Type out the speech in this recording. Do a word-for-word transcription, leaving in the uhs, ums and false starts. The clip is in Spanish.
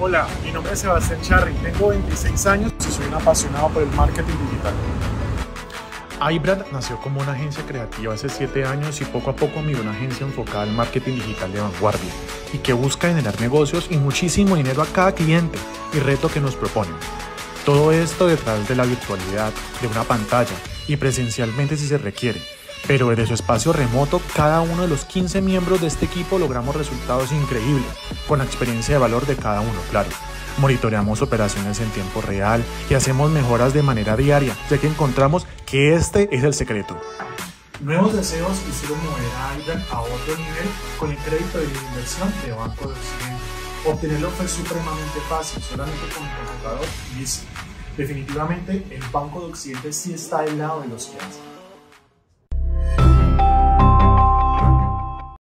Hola, mi nombre es Sebastián Charri, tengo veintiséis años y soy un apasionado por el marketing digital. iBrand nació como una agencia creativa hace siete años y poco a poco migró una agencia enfocada al marketing digital de vanguardia y que busca generar negocios y muchísimo dinero a cada cliente y reto que nos proponen. Todo esto detrás de la virtualidad, de una pantalla y presencialmente si se requiere. Pero desde su espacio remoto, cada uno de los quince miembros de este equipo logramos resultados increíbles, con la experiencia de valor de cada uno, claro. Monitoreamos operaciones en tiempo real y hacemos mejoras de manera diaria, ya que encontramos que este es el secreto. Nuevos deseos hicieron mover a iBrand a otro nivel con el crédito de inversión de Banco de Occidente. Obtenerlo fue supremamente fácil, solamente con el computador y listo. Definitivamente, el Banco de Occidente sí está del lado de los que hacen.